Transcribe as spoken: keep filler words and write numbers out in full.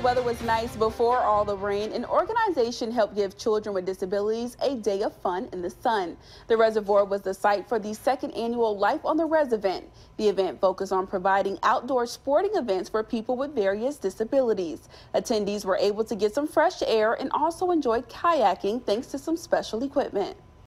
Weather was nice before all the rain. An organization helped give children with disabilities a day of fun in the sun. The reservoir was the site for the second annual Life on the Res event. The event focused on providing outdoor sporting events for people with various disabilities. Attendees were able to get some fresh air and also enjoy kayaking thanks to some special equipment.